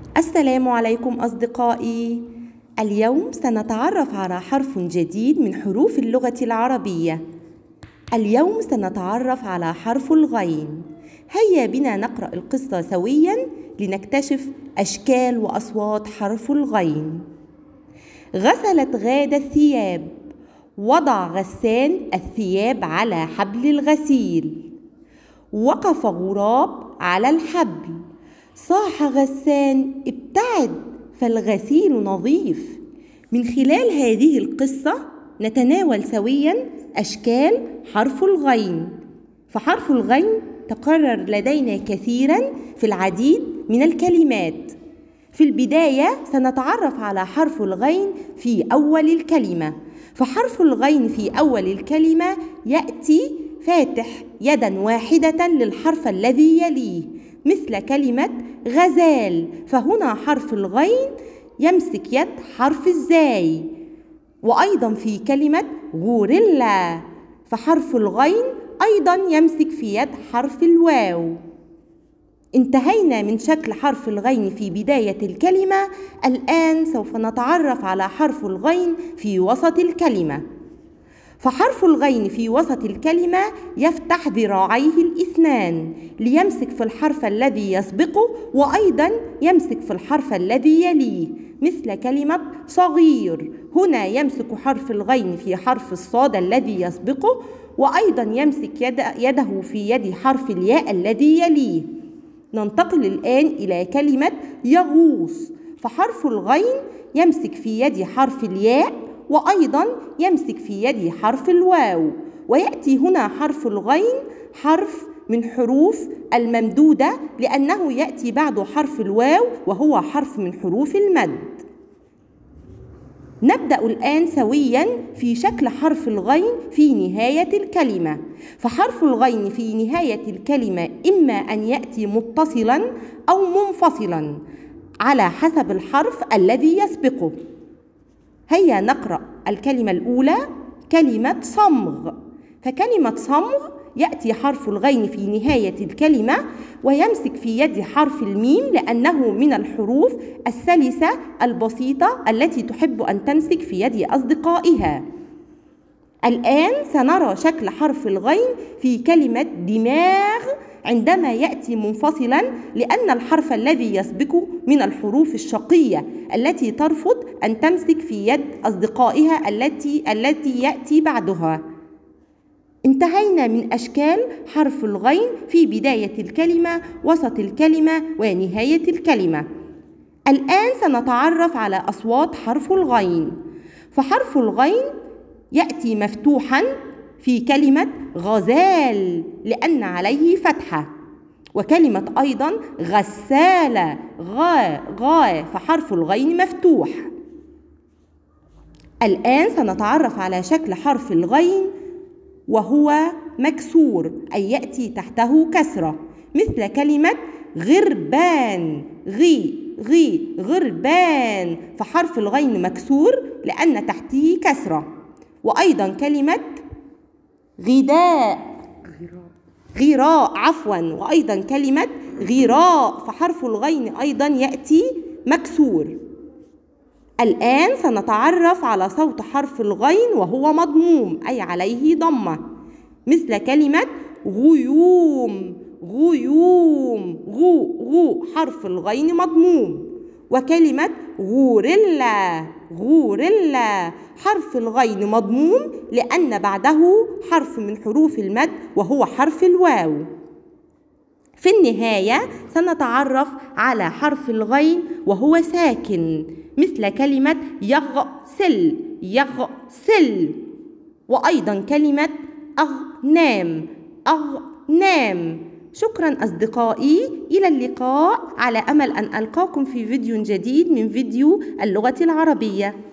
السلام عليكم أصدقائي. اليوم سنتعرف على حرف جديد من حروف اللغة العربية. اليوم سنتعرف على حرف الغين. هيا بنا نقرأ القصة سويا لنكتشف أشكال وأصوات حرف الغين. غسلت غادة الثياب. وضع غسان الثياب على حبل الغسيل. وقف غراب على الحبل. صاح غسان: ابتعد فالغسيل نظيف. من خلال هذه القصة نتناول سويا أشكال حرف الغين. فحرف الغين تكرر لدينا كثيرا في العديد من الكلمات. في البداية سنتعرف على حرف الغين في أول الكلمة. فحرف الغين في أول الكلمة يأتي فاتح يدا واحدة للحرف الذي يليه، مثل كلمة غزال، فهنا حرف الغين يمسك يد حرف الزاي. وأيضا في كلمة غوريلا فحرف الغين أيضا يمسك في يد حرف الواو. انتهينا من شكل حرف الغين في بداية الكلمة. الآن سوف نتعرف على حرف الغين في وسط الكلمة. فحرف الغين في وسط الكلمة يفتح ذراعيه الاثنان ليمسك في الحرف الذي يسبقه، وأيضا يمسك في الحرف الذي يليه، مثل كلمة صغير. هنا يمسك حرف الغين في حرف الصاد الذي يسبقه، وأيضا يمسك يده في يد حرف الياء الذي يليه. ننتقل الآن إلى كلمة يغوص. فحرف الغين يمسك في يد حرف الياء، وأيضا يمسك في يد حرف الواو. ويأتي هنا حرف الغين حرف من حروف الممدودة، لأنه يأتي بعد حرف الواو وهو حرف من حروف المد. نبدأ الآن سويا في شكل حرف الغين في نهاية الكلمة. فحرف الغين في نهاية الكلمة إما أن يأتي متصلا أو منفصلا على حسب الحرف الذي يسبقه. هيا نقرأ الكلمة الأولى، كلمة صمغ. فكلمة صمغ يأتي حرف الغين في نهاية الكلمة ويمسك في يد حرف الميم، لأنه من الحروف السلسة البسيطة التي تحب أن تمسك في يد أصدقائها. الآن سنرى شكل حرف الغين في كلمة دماغ عندما يأتي منفصلا، لأن الحرف الذي يسبقه من الحروف الشقية التي ترفض أن تمسك في يد أصدقائها التي يأتي بعدها. انتهينا من أشكال حرف الغين في بداية الكلمة، وسط الكلمة، ونهاية الكلمة. الآن سنتعرف على أصوات حرف الغين. فحرف الغين يأتي مفتوحا في كلمة غزال لأن عليه فتحة، وكلمة أيضا غسالة غا فحرف الغين مفتوح. الآن سنتعرف على شكل حرف الغين وهو مكسور، أي يأتي تحته كسرة، مثل كلمة غربان غربان فحرف الغين مكسور لأن تحته كسرة. وأيضا كلمة غراء وأيضا كلمة غراء فحرف الغين أيضا يأتي مكسور. الآن سنتعرف على صوت حرف الغين وهو مضموم، أي عليه ضمة، مثل كلمة غيوم غو حرف الغين مضموم. وكلمة غوريلا حرف الغين مضموم لأن بعده حرف من حروف المد وهو حرف الواو. في النهاية سنتعرف على حرف الغين وهو ساكن، مثل كلمة يغسل، وأيضا كلمة أغنام. شكرا أصدقائي، إلى اللقاء، على أمل أن ألقاكم في فيديو جديد من فيديو اللغة العربية.